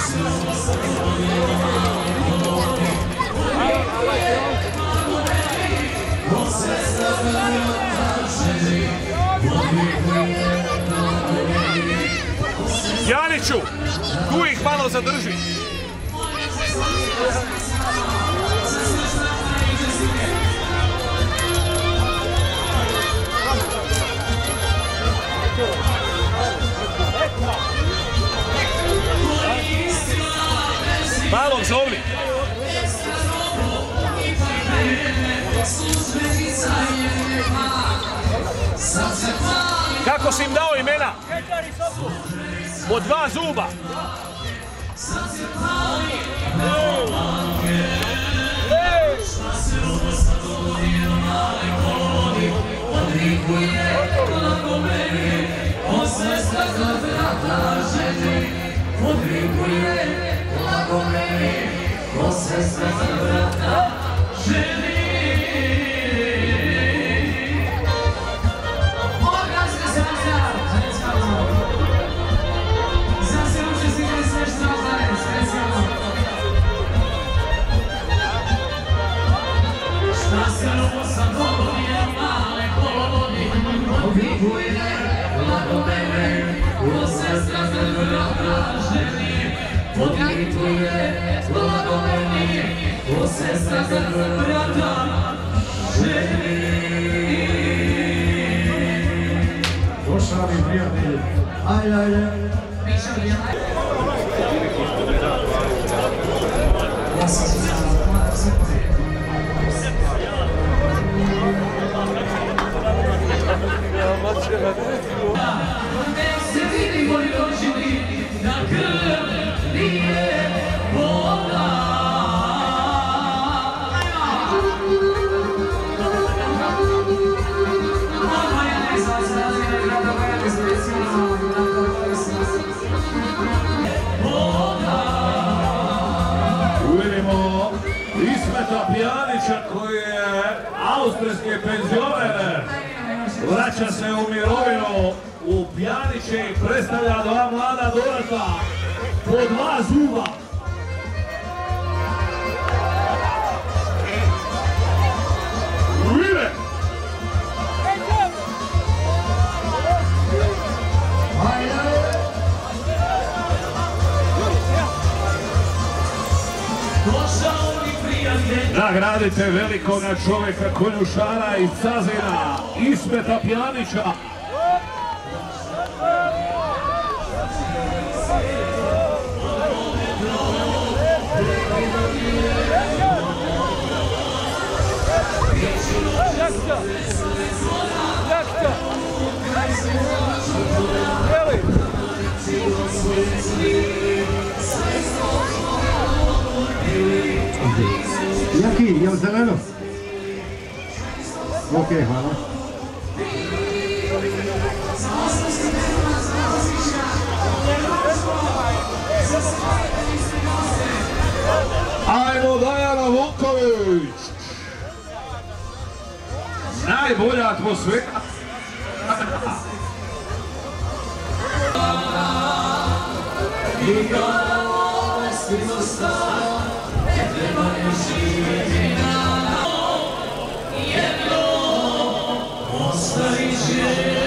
Janiću, tu ih malo zadrži. Malog zovni. Kako si im dao imena? Po 2 zuba. Poštovani prijatelji, ajde. Se vidi voli doživiti na krvi je voda. Mama je nezazrazina i grada moja nesprecijona. Voda. Uvidimo Ismeta Pjanića koji je austrijski penzioner. Vraća se u mirovinu u Pjaniće i predstavlja 2 mlada dorata po 2 zuba. Ujme! Nagradite velikoga čovjeka konjušara iz Cazina, Ismeta Pjanića. Jaki, jel zeleno? Ok, hvala. Ajmo Dajana Vuković! Najbolja atmosfera! Jedno ostaviće